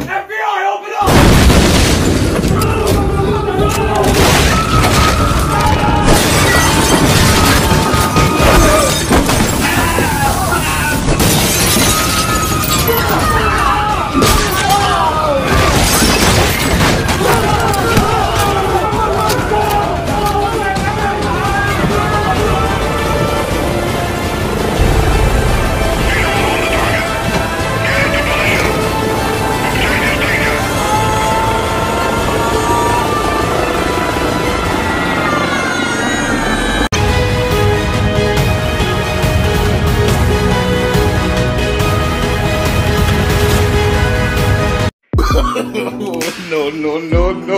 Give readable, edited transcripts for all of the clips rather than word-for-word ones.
FBI, open up! No, no, no, no.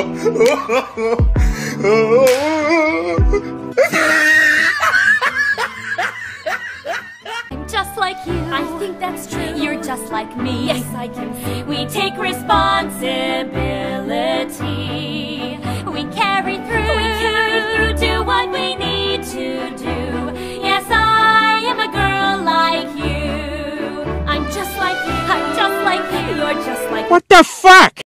I'm just like you. I think that's true. You're just like me. Yes, I can see. We take responsibility. We carry through. Do what we need to do. Yes, I am a girl like you. I'm just like you. I'm just like you. You're just like. What the fuck?